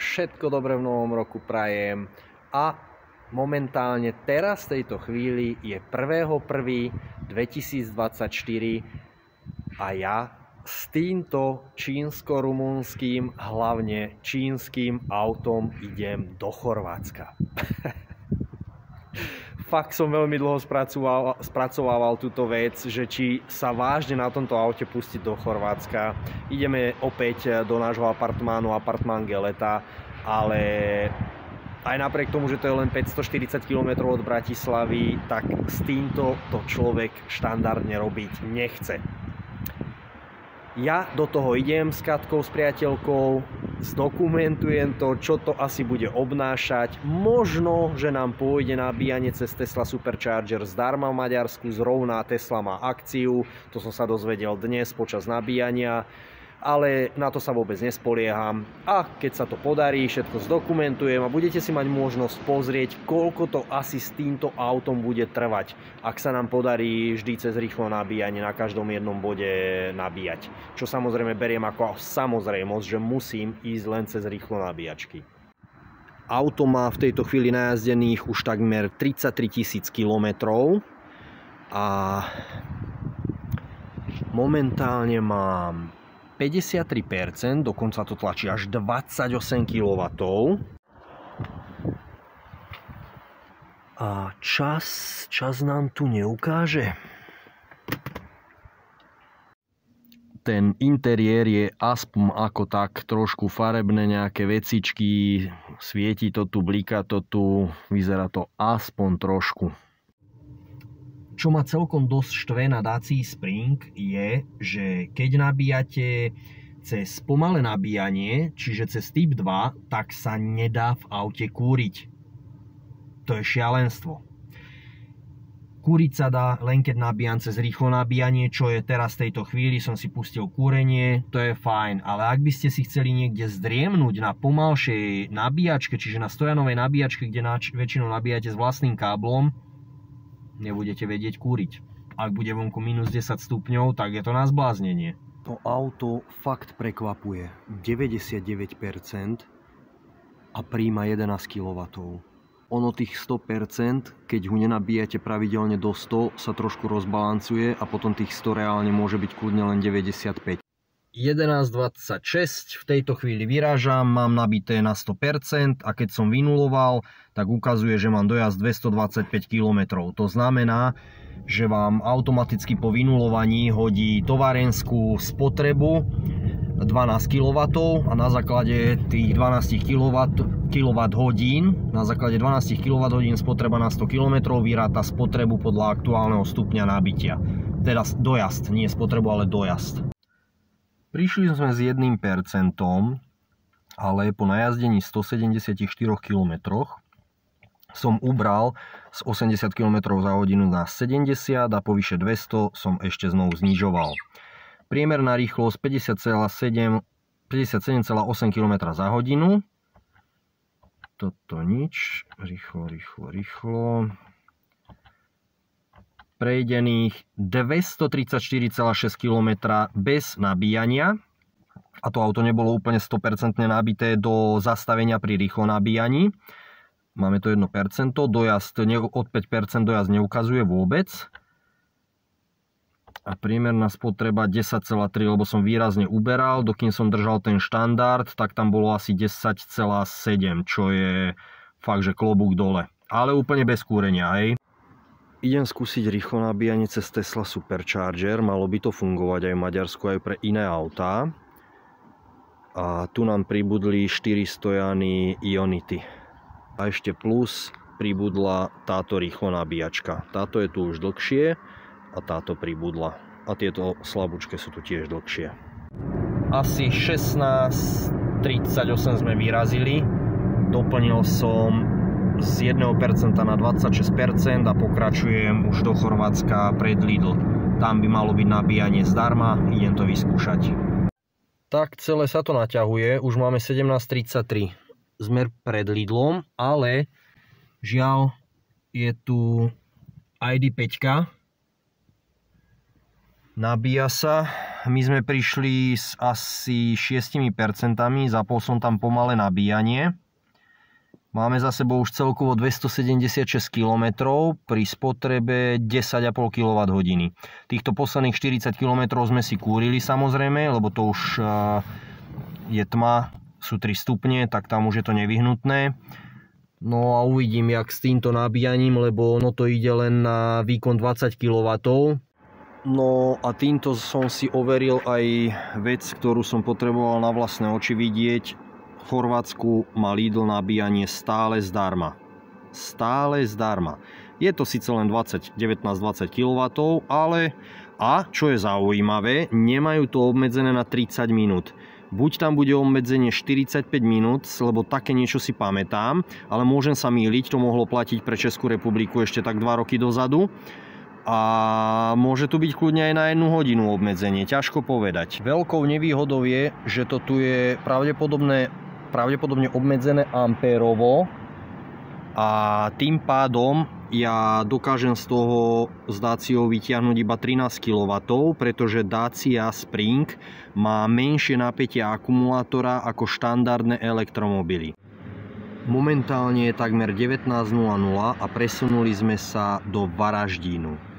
všetko dobré v novom roku prajem a momentálne teraz v tejto chvíli je 1.1.2024 a ja s týmto čínsko-rumunským, hlavne čínskym autom idem do Chorvátska. Fakt som veľmi dlho spracovával túto vec, že či sa vážne na tomto aute pustiť do Chorvátska. Ideme opäť do nášho apartmánu, apartmán Geleta, ale aj napriek tomu, že to je len 540 km od Bratislavy, tak s týmto to človek štandardne robiť nechce. Ja do toho idem s Katkou, s priateľkou, zdokumentujem to, čo to asi bude obnášať. Možno, že nám pôjde nabíjanie cez Tesla Supercharger zdarma v Maďarsku, zrovna Tesla má akciu, to som sa dozvedel dnes počas nabíjania, ale na to sa vôbec nespolieham. A keď sa to podarí, všetko zdokumentujem a budete si mať možnosť pozrieť, koľko to asi s týmto autom bude trvať, ak sa nám podarí vždy cez rýchlo nabíjanie na každom jednom bode nabíjať. Čo samozrejme beriem ako samozrejmosť, že musím ísť len cez rýchlo nabíjačky. Auto má v tejto chvíli najazdených už takmer 33 000 kilometrov a momentálne mám 53%, dokonca to tlačí až 28 kW. A čas nám tu neukáže. Ten interiér je aspoň ako tak trošku farebné, nejaké vecičky, svieti to tu, blíka to tu, vyzerá to aspoň trošku. Čo ma celkom dosť štve na Dacia Spring je, že keď nabíjate cez pomalé nabíjanie, čiže cez typ 2, tak sa nedá v aute kúriť. To je šialenstvo. Kúriť sa dá len keď nabíjam cez rýchlo nabíjanie, čo je teraz v tejto chvíli, som si pustil kúrenie, to je fajn. Ale ak by ste si chceli niekde zdriemnúť na pomalšej nabíjačke, čiže na stojanovej nabíjačke, kde väčšinou nabíjate s vlastným káblom, nebudete vedieť kúriť. Ak bude vonku minus 10 stupňov, tak je to na zbláznenie. To auto fakt prekvapuje. 99% a príjma 11 kW. Ono tých 100%, keď ho nenabíjate pravidelne do 100, sa trošku rozbalancuje a potom tých 100 reálne môže byť kľudne len 95. 11.26, v tejto chvíli vyrážam, mám nabité na 100% a keď som vynuloval, tak ukazuje, že mám dojazd 225 km. To znamená, že vám automaticky po vynulovaní hodí továrenskú spotrebu 12 kW a na základe tých 12 kWh, na základe 12 kWh spotreba na 100 km vyráta spotrebu podľa aktuálneho stupňa nabitia. Teda dojazd, nie spotrebu, ale dojazd. Prišli sme s 1%, ale po najazdení 174 km som ubral z 80 km za hodinu na 70 a po vyše 200 som ešte znovu znižoval. Priemerná rýchlosť 57,8 km za hodinu. Toto nič. Rýchlo. Prejdených 234,6 km bez nabíjania. A to auto nebolo úplne 100% nabité do zastavenia pri rýchlo nabíjaní. Máme to 1%. Dojazd od 5% dojazd neukazuje vôbec. A priemerná spotreba 10,3, lebo som výrazne uberal. Dokým som držal ten štandard, tak tam bolo asi 10,7, čo je fakt, že klobúk dole. Ale úplne bez kúrenia, hej. Idem skúsiť rýchlo nabíjanie cez Tesla Supercharger, malo by to fungovať aj v Maďarsku, aj pre iné autá. A tu nám pribudli 4 stojany Ionity. A ešte plus pribudla táto rýchlo nabíjačka. Táto je tu už dlhšie a táto pribudla. A tieto slabúčke sú tu tiež dlhšie. Asi 16:38 sme vyrazili. Doplnil som z 1% na 26% a pokračujem už do Chorvátska pred Lidl. Tam by malo byť nabíjanie zdarma, idem to vyskúšať. Tak celé sa to naťahuje, už máme 17:33. Sme pred Lidlom, ale žiaľ je tu ID5 Nabíja sa. My sme prišli s asi 6%, zapol som tam pomalé nabíjanie. Máme za sebou už celkovo 276 km pri spotrebe 10,5 kWh. Týchto posledných 40 km sme si kúrili samozrejme, lebo to už je tma, sú 3 stupne, tak tam už je to nevyhnutné. No a uvidím, jak s týmto nabíjaním, lebo ono to ide len na výkon 20 kW. No a týmto som si overil aj vec, ktorú som potreboval na vlastné oči vidieť. V Chorvátsku má Lidl nabíjanie stále zdarma. Stále zdarma. Je to síce len 19-20 kW, ale a čo je zaujímavé, nemajú to obmedzené na 30 minút. Buď tam bude obmedzenie 45 minút, lebo také niečo si pamätám, ale môžem sa mýliť, to mohlo platiť pre Českú republiku ešte tak 2 roky dozadu. A môže tu byť kľudne aj na 1 hodinu obmedzenie, ťažko povedať. Veľkou nevýhodou je, že to tu je pravdepodobne obmedzené ampérovo a tým pádom ja dokážem z toho z Dacia vytiahnuť iba 13 kW, pretože Dacia Spring má menšie napätie akumulátora ako štandardné elektromobily. Momentálne je takmer 19:00 a presunuli sme sa do Varaždínu.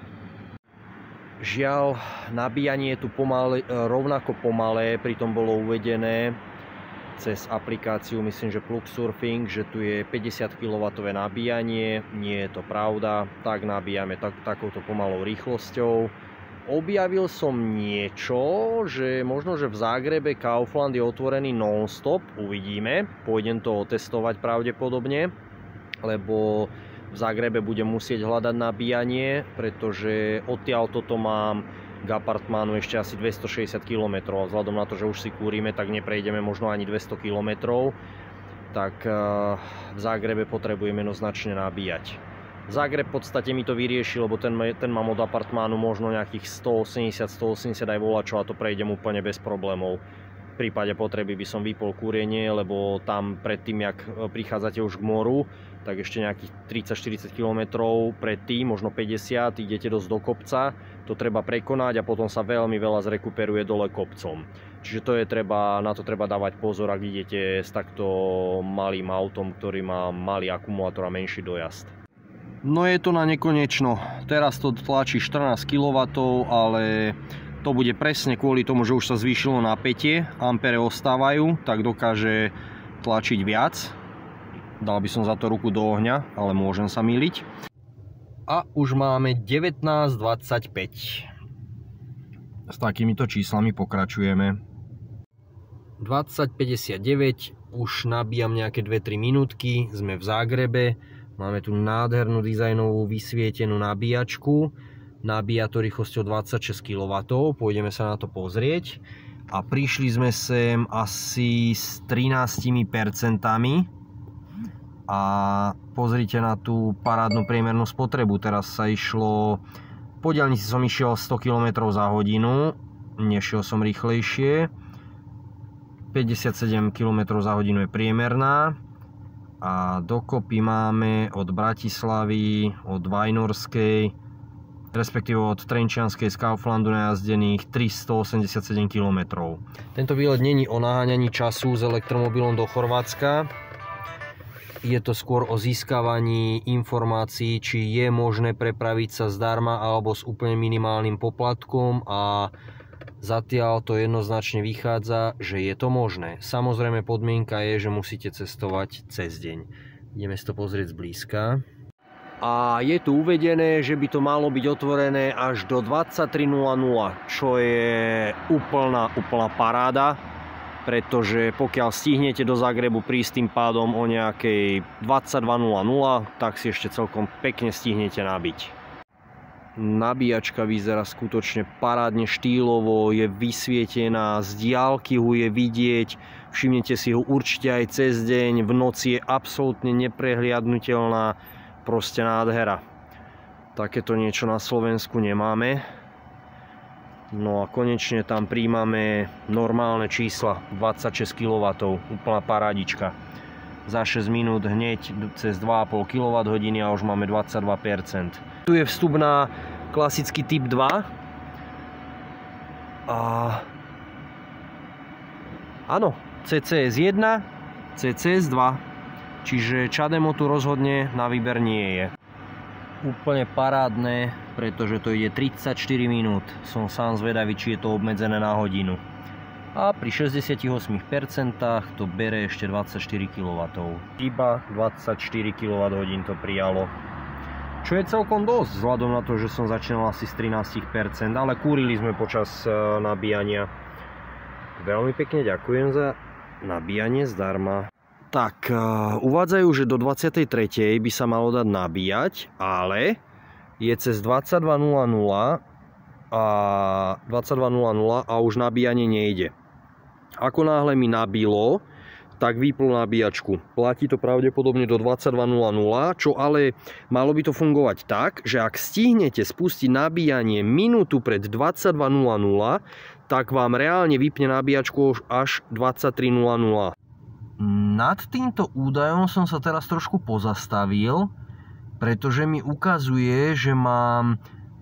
Žiaľ, nabíjanie je tu rovnako pomalé, pritom bolo uvedené cez aplikáciu, myslím, že Plugsurfing, že tu je 50 kW nabíjanie. Nie je to pravda, tak nabíjame takouto pomalou rýchlosťou. Objavil som niečo, že možno, že v Zágrebe Kaufland je otvorený non-stop, uvidíme. Pôjdem to otestovať pravdepodobne, lebo v Zágrebe budem musieť hľadať nabíjanie, pretože odtiaľ toto mám k apartmánu ešte asi 260 km. Vzhľadom na to, že už si kúrime, tak neprejdeme možno ani 200 km. Tak v Zágrebe potrebujeme jednoznačne nabíjať. Zágreb v podstate mi to vyrieši, lebo ten mám od apartmánu možno nejakých 180 aj volačo a to prejdem úplne bez problémov. V prípade potreby by som vypol kúrenie, lebo tam predtým, jak prichádzate už k moru, tak ešte nejakých 30-40 km predtým, možno 50, idete dosť do kopca, to treba prekonať a potom sa veľmi veľa zrekuperuje dole kopcom. Čiže na to treba dávať pozor, ak idete s takto malým autom, ktorý má malý akumulátor a menší dojazd. No je to na nekonečno. Teraz to tlačí 14 kW, ale to bude presne kvôli tomu, že už sa zvýšilo napätie, ampere ostávajú, tak dokáže tlačiť viac. Dal by som za to ruku do ohňa, ale môžem sa mýliť. A už máme 19:25. S takýmito číslami pokračujeme. 20:59, už nabíjam nejaké 2-3 minútky, sme v Zágrebe. Máme tu nádhernú dizajnovú vysvietenú nabíjačku. Nabíja to rýchlosťou 26 kW, pôjdeme sa na to pozrieť. A prišli sme sem asi s 13%. A pozrite na tú parádnu priemernú spotrebu. Teraz sa išlo, po diaľnici som išiel 100 km za hodinu, nešiel som rýchlejšie. 57 km za hodinu je priemerná. A dokopy máme od Bratislavy, od Vajnorskej, respektíve od Trenčianskej z Kauflandu najazdených 387 km. Tento výlet není o naháňaní času s elektromobilom do Chorvátska. Je to skôr o získavaní informácií, či je možné prepraviť sa zdarma alebo s úplne minimálnym poplatkom a zatiaľ to jednoznačne vychádza, že je to možné. Samozrejme podmienka je, že musíte cestovať cez deň. Ideme si to pozrieť zblízka. A je tu uvedené, že by to malo byť otvorené až do 23:00, čo je úplná paráda, pretože pokiaľ stihnete do Zagrebu prísť tým pádom o nejakej 22:00, tak si ešte celkom pekne stihnete nabiť. Nabíjačka vyzerá skutočne parádne štýlovo, je vysvietená, z diaľky ho je vidieť, všimnete si ho určite aj cez deň, v noci je absolútne neprehliadnutelná, proste nádhera. Takéto niečo na Slovensku nemáme. No a konečne tam príjmame normálne čísla, 26 kW, úplná parádička. Za 6 minút hneď cez 2,5 kWh a už máme 22%. Tu je vstup na klasický typ 2. A áno, CCS 1, CCS 2, čiže CHAdeMO tu rozhodne na výber nie je. Úplne parádne, pretože to ide 34 minút. Som sám zvedavý, či je to obmedzené na hodinu. A pri 68% to bere ešte 24 kW. Iba 24 kWh to prijalo. Čo je celkom dosť, vzhľadom na to, že som začínal asi z 13%, ale kúrili sme počas nabíjania. Veľmi pekne ďakujem za nabíjanie zdarma. Tak, uvádzajú, že do 23. by sa malo dať nabíjať, ale je cez 22.00 a 22.00 a už nabíjanie nejde. Ako náhle mi nabilo, tak vyplo nabíjačku. Platí to pravdepodobne do 22.00, čo ale malo by to fungovať tak, že ak stihnete spustiť nabíjanie minútu pred 22.00, tak vám reálne vypne nabíjačku až 23.00. Nad týmto údajom som sa teraz trošku pozastavil, pretože mi ukazuje, že mám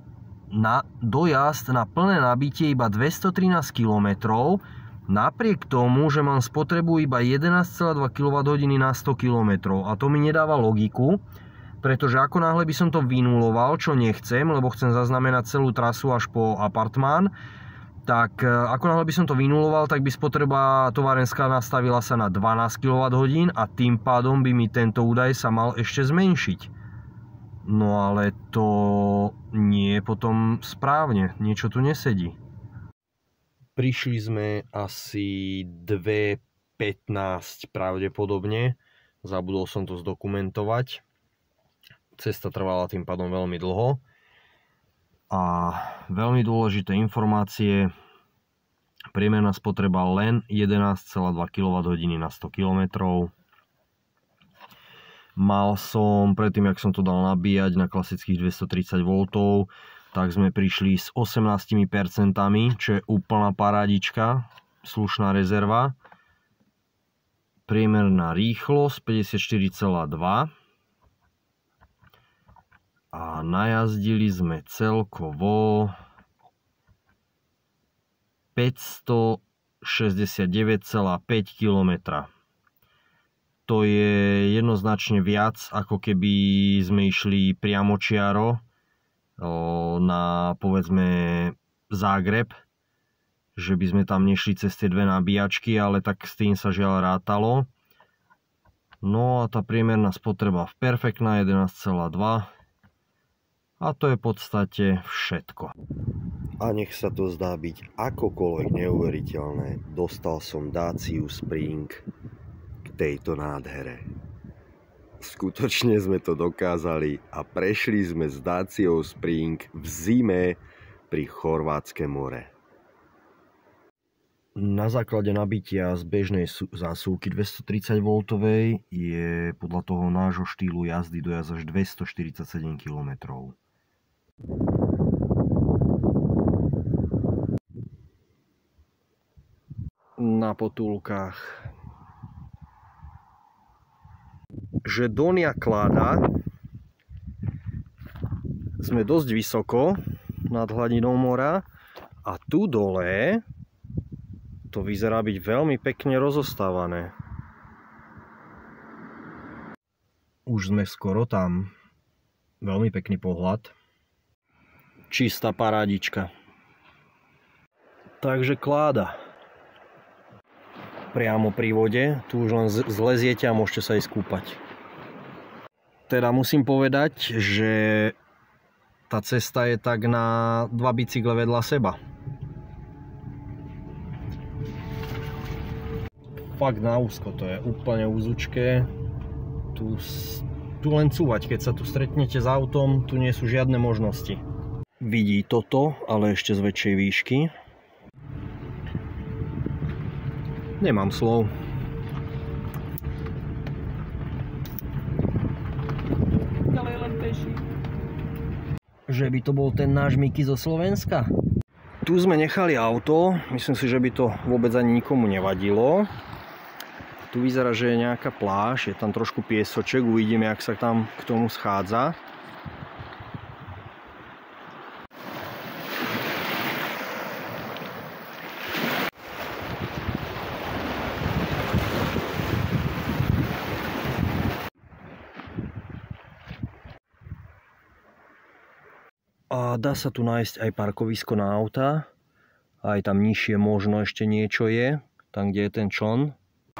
dojazd na plné nabitie iba 213 km, napriek tomu, že mám spotrebu iba 11,2 kWh na 100 km. A to mi nedáva logiku, pretože ako náhle by som to vynuloval, čo nechcem, lebo chcem zaznamenať celú trasu až po apartmán, tak ako náhle by som to vynuloval, tak by spotreba továrenská nastavila sa na 12 kWh a tým pádom by mi tento údaj sa mal ešte zmenšiť. No ale to nie je potom správne, niečo tu nesedí. Prišli sme asi 2:15 pravdepodobne, zabudol som to zdokumentovať. Cesta trvala tým pádom veľmi dlho. A veľmi dôležité informácie, priemerná spotreba len 11,2 kWh na 100 km. Mal som, predtým jak som to dal nabíjať na klasických 230 V, tak sme prišli s 18%, čo je úplná parádička, slušná rezerva. Priemerná rýchlosť 54,2. A najazdili sme celkovo 569,5 km. To je jednoznačne viac, ako keby sme išli priamočiaro na, povedzme, Zágreb, že by sme tam nešli cez tie dve nabíjačky, ale tak s tým sa žiaľ rátalo. No a tá priemerná spotreba perfektná 11,2. A to je v podstate všetko. A nech sa to zdá byť akokoľvek neuveriteľné, dostal som Daciu Spring k tejto nádhere. Skutočne sme to dokázali a prešli sme s Daciou Spring v zime pri Chorvátske more. Na základe nabitia z bežnej zásuvky 230 V je podľa toho nášho štýlu jazdy dojazd až 247 km. Na potulkách, že Donja Klada sme dosť vysoko nad hladinou mora a tu dole to vyzerá byť veľmi pekne rozostávané. Už sme skoro tam. Veľmi pekný pohľad. Čistá parádička. Takže Kláda. Priamo pri vode. Tu už len zleziete a môžete sa ísť kúpať. Teda musím povedať, že tá cesta je tak na 2 bicykle vedľa seba. Fakt na úzko, to je úplne úzučké. Tu len cúvať, keď sa tu stretnete s autom, tu nie sú žiadne možnosti. Vidí toto, ale ešte z väčšej výšky. Nemám slov. Ďalej len peši. Že by to bol ten náš Miky zo Slovenska? Tu sme nechali auto, myslím si, že by to vôbec ani nikomu nevadilo. Tu vyzerá, že je nejaká pláž, je tam trošku piesoček, uvidíme, jak sa tam k tomu schádza. A dá sa tu nájsť aj parkovisko na auta. Aj tam nižšie možno ešte niečo je, tam kde je ten čln.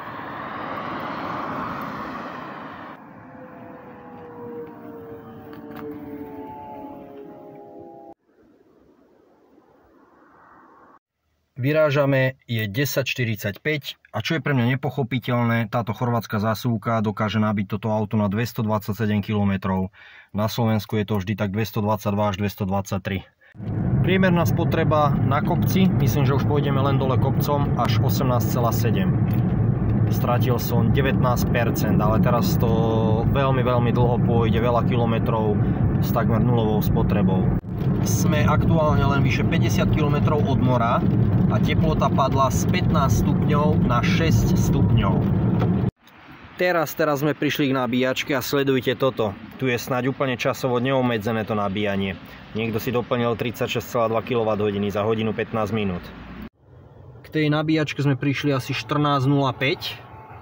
Vyrážame, je 10:45 a čo je pre mňa nepochopiteľné, táto chorvátska zásuvka dokáže nabiť toto auto na 227 km. Na Slovensku je to vždy tak 222 až 223. Priemerná spotreba na kopci, myslím, že už pôjdeme len dole kopcom, až 18,7. Stratil som 19%, ale teraz to veľmi dlho pôjde, veľa kilometrov s takmer nulovou spotrebou. Sme aktuálne len vyše 50 km od mora a teplota padla z 15 stupňov na 6 stupňov. Teraz sme prišli k nabíjačke a sledujte toto. Tu je snáď úplne časovo neobmedzené to nabíjanie. Niekto si doplnil 36,2 kWh za hodinu 15 minút. K tej nabíjačke sme prišli asi 14:05.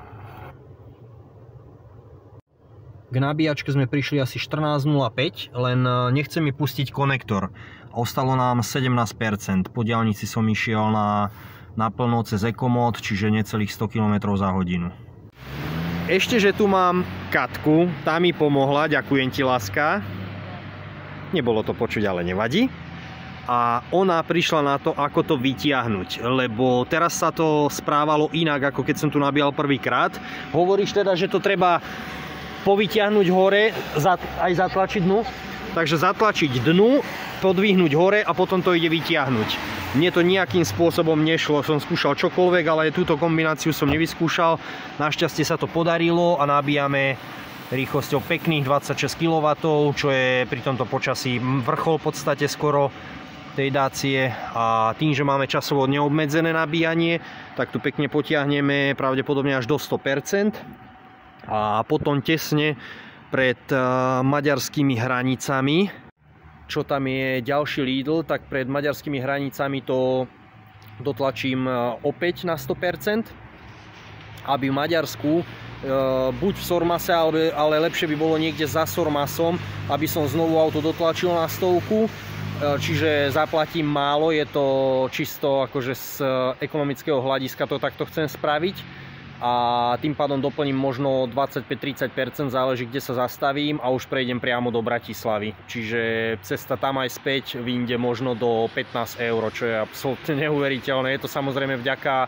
K nabíjačke sme prišli asi 14:05, len nechce mi pustiť konektor. Ostalo nám 17%. Po diaľnici som išiel na plno cez Ekomod, čiže necelých 100 km za hodinu. Ešte, že tu mám Katku, tá mi pomohla, ďakujem ti, láska. Nebolo to počuť, ale nevadí. A ona prišla na to, ako to vytiahnuť, lebo teraz sa to správalo inak, ako keď som tu nabíjal prvýkrát. Hovoríš teda, že to treba povytiahnuť hore, aj zatlačiť dnu. Takže zatlačiť dnu, podvihnúť hore a potom to ide vytiahnuť. Mne to nejakým spôsobom nešlo, som skúšal čokoľvek, ale túto kombináciu som nevyskúšal. Našťastie sa to podarilo a nabíjame rýchlosťou pekných 26 kW, čo je pri tomto počasí vrchol v podstate skoro tej Dacie. A tým, že máme časovo neobmedzené nabíjanie, tak tu pekne potiahneme pravdepodobne až do 100%. A potom tesne pred maďarskými hranicami, čo tam je ďalší Lidl, tak pred maďarskými hranicami to dotlačím opäť na 100%, aby v Maďarsku buď v Sormase, ale lepšie by bolo niekde za Sormasom, aby som znovu auto dotlačil na 100, čiže zaplatím málo, je to čisto akože z ekonomického hľadiska to takto chcem spraviť. A tým pádom doplním možno 25-30%, záleží kde sa zastavím a už prejdem priamo do Bratislavy. Čiže cesta tam aj späť vyjde možno do 15 €, čo je absolútne neuveriteľné. Je to samozrejme vďaka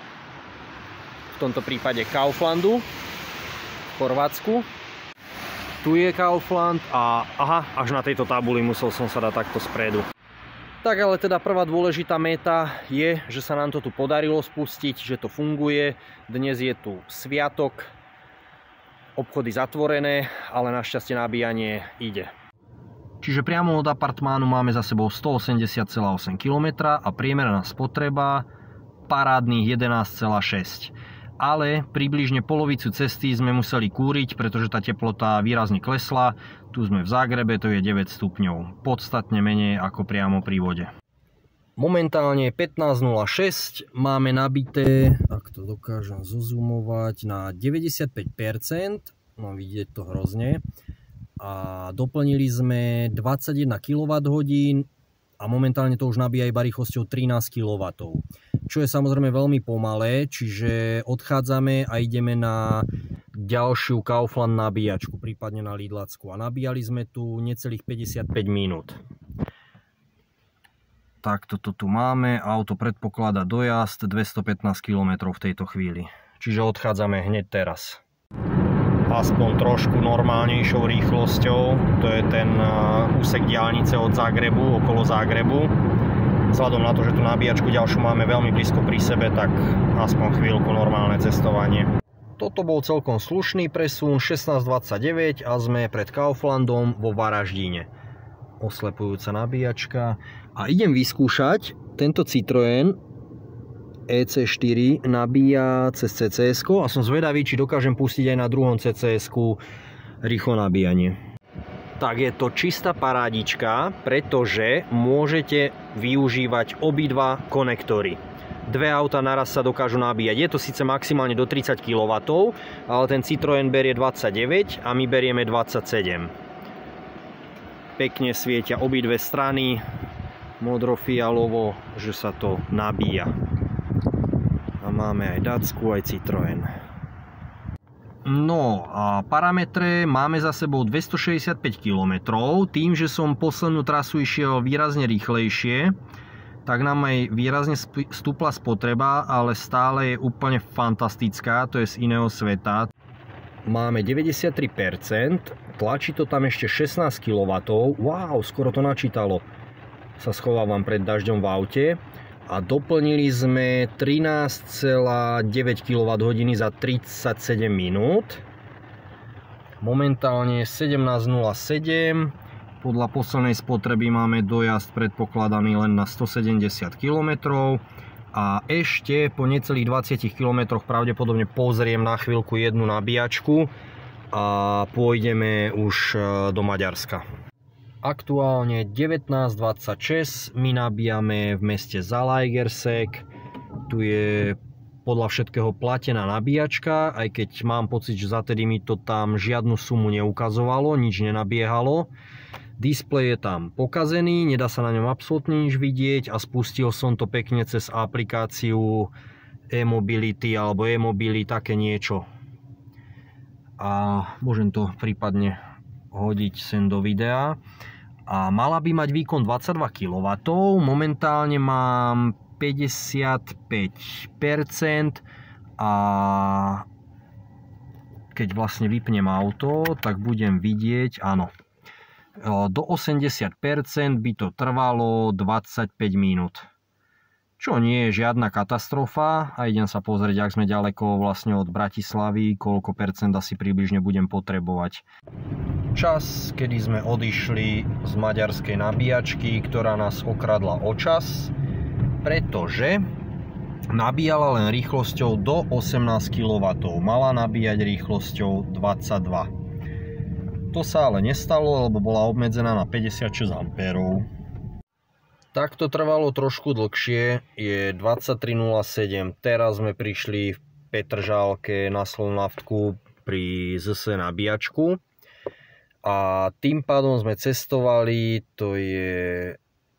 v tomto prípade Kauflandu v Chorvátsku. Tu je Kaufland a aha, až na tejto tabuli musel som sa dať takto spredu. Tak ale teda prvá dôležitá meta je, že sa nám to tu podarilo spustiť, že to funguje. Dnes je tu sviatok, obchody zatvorené, ale našťastie nabíjanie ide. Čiže priamo od apartmánu máme za sebou 180,8 km a priemerná spotreba parádnych 11,6. Ale približne polovicu cesty sme museli kúriť, pretože tá teplota výrazne klesla. Tu sme v Zágrebe, to je 9 stupňov. Podstatne menej ako priamo pri vode. Momentálne je 15:06, máme nabité, ak to dokážem zozoomovať, na 95%. No vidieť to hrozne. A doplnili sme 21 kWh a momentálne to už nabíja iba rýchlosťou 13 kW. Čo je samozrejme veľmi pomalé, čiže odchádzame a ideme na ďalšiu Kaufland nabíjačku, prípadne na Lidlacku. A nabíjali sme tu necelých 55 minút. Tak toto tu máme, auto predpokladá dojazd 215 km v tejto chvíli. Čiže odchádzame hneď teraz. Aspoň trošku normálnejšou rýchlosťou, to je ten úsek diaľnice od Zágrebu, okolo Zágrebu. Vzhľadom na to, že tú nabíjačku ďalšiu máme veľmi blízko pri sebe, tak aspoň chvíľku normálne cestovanie. Toto bol celkom slušný presun, 16:29 a sme pred Kauflandom vo Varaždine. Oslepujúca nabíjačka. A idem vyskúšať, tento Citroën EC4 nabíja cez CCS-ko a som zvedavý, či dokážem pustiť aj na druhom CCS-ku rýchlo nabíjanie. Tak je to čistá parádička, pretože môžete využívať obidva konektory. Dve auta naraz sa dokážu nabíjať. Je to síce maximálne do 30 kW, ale ten Citroën berie 29 a my berieme 27. Pekne svietia obidve strany, modro-fialovo, že sa to nabíja. A máme aj Dacku, aj Citroën. No a parametre máme za sebou 265 km. Tým, že som poslednú trasu išiel výrazne rýchlejšie, tak nám aj výrazne stúpla spotreba, ale stále je úplne fantastická, to je z iného sveta. Máme 93%, tlačí to tam ešte 16 kW. Wow, skoro to načítalo. Sa schovávam pred dažďom v aute. A doplnili sme 13,9 kWh za 37 minút. Momentálne 17:07. Podľa poslednej spotreby máme dojazd predpokladaný len na 170 km. A ešte po necelých 20 km pravdepodobne pozriem na chvíľku jednu nabíjačku a pôjdeme už do Maďarska. Aktuálne 19:26, my nabíjame v meste Zalaegerszeg. Tu je podľa všetkého platená nabíjačka, aj keď mám pocit, že zatedy mi to tam žiadnu sumu neukazovalo, nič nenabiehalo. Displej je tam pokazený, nedá sa na ňom absolútne nič vidieť a spustil som to pekne cez aplikáciu e-mobility alebo e-mobily, také niečo. A môžem to prípadne hodiť sem do videa. A mala by mať výkon 22 kW, momentálne mám 55% a keď vlastne vypnem auto, tak budem vidieť, áno, do 80% by to trvalo 25 minút. Čo nie je žiadna katastrofa a idem sa pozrieť, ak sme ďaleko vlastne od Bratislavy, koľko percent asi približne budem potrebovať. Čas, kedy sme odišli z maďarskej nabíjačky, ktorá nás okradla o čas, pretože nabíjala len rýchlosťou do 18 kW, mala nabíjať rýchlosťou 22. To sa ale nestalo, lebo bola obmedzená na 56 A. Tak to trvalo trošku dlhšie, je 23:07, teraz sme prišli v Petržálke na Slovnaftku pri ZS nabíjačku a tým pádom sme cestovali, to je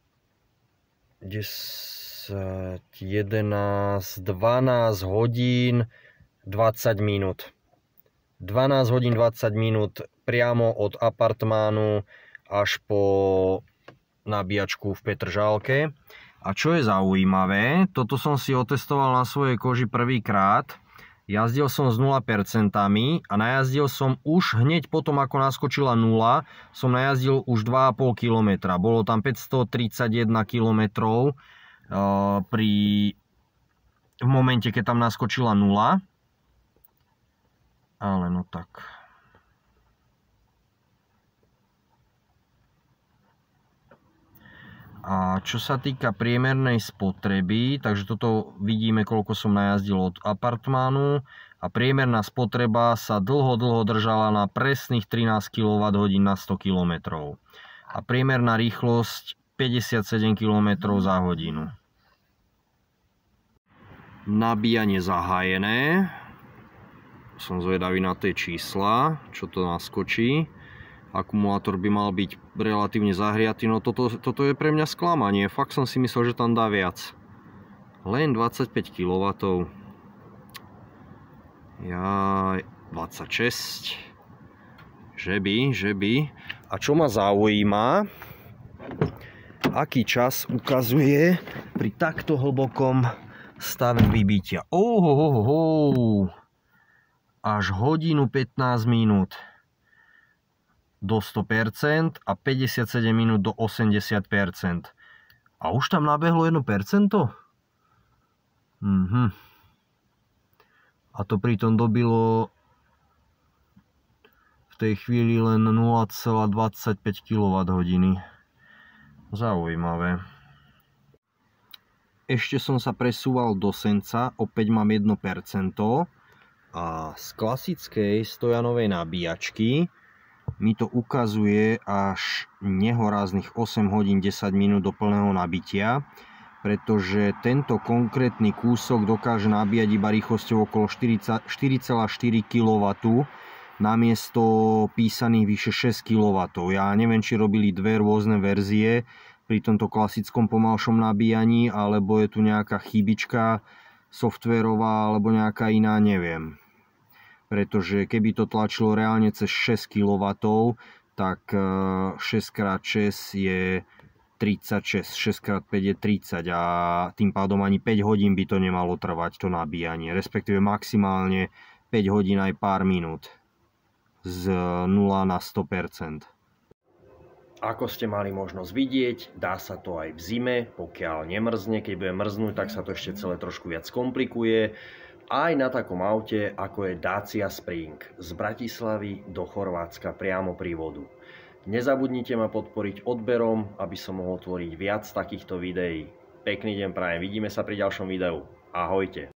10, 11, 12 hodín 20 minút. 12 hodín 20 minút priamo od apartmánu až po nabíjačku v Petržálke. A čo je zaujímavé, toto som si otestoval na svojej koži prvýkrát. Jazdil som s 0% a najazdil som už hneď potom, ako naskočila 0, som najazdil už 2,5 km. Bolo tam 531 km v momente, keď tam naskočila 0. Ale no tak. A čo sa týka priemernej spotreby, takže toto vidíme, koľko som najazdil od apartmánu a priemerná spotreba sa dlho držala na presných 13 kWh na 100 km. A priemerná rýchlosť 57 km za hodinu. Nabíjanie zahájené. Som zvedavý na tie čísla, čo to naskočí. Akumulátor by mal byť relatívne zahriatý, no toto je pre mňa sklamanie. Fakt som si myslel, že tam dá viac. Len 25 kW. Jaj, 26. Že by. A čo ma zaujíma, aký čas ukazuje pri takto hlbokom stave vybitia. Až hodinu 15 minút do 100% a 57 minút do 80%. A už tam nabehlo 1%? A to pritom dobilo v tej chvíli len 0,25 kWh. Zaujímavé. Ešte som sa presúval do Senca, opäť mám 1%. A z klasickej stojanovej nabíjačky mi to ukazuje až nehoráznych 8 hodín 10 minút do plného nabitia, pretože tento konkrétny kúsok dokáže nabíjať iba rýchlosťou okolo 4,4 kW namiesto písaných vyše 6 kW. Ja neviem, či robili dve rôzne verzie pri tomto klasickom pomalšom nabíjaní, alebo je tu nejaká chybička softvérová, alebo nejaká iná, neviem. Pretože keby to tlačilo reálne cez 6 kW, tak 6x6 je 36, 6x5 je 30 a tým pádom ani 5 hodín by to nemalo trvať, to nabíjanie. Respektíve maximálne 5 hodín aj pár minút z 0 na 100%. Ako ste mali možnosť vidieť, dá sa to aj v zime, pokiaľ nemrzne. Keď bude mrznúť, tak sa to ešte celé trošku viac komplikuje. Aj na takom aute, ako je Dacia Spring z Bratislavy do Chorvátska priamo pri vodu. Nezabudnite ma podporiť odberom, aby som mohol tvoriť viac takýchto videí. Pekný deň prajem, vidíme sa pri ďalšom videu. Ahojte.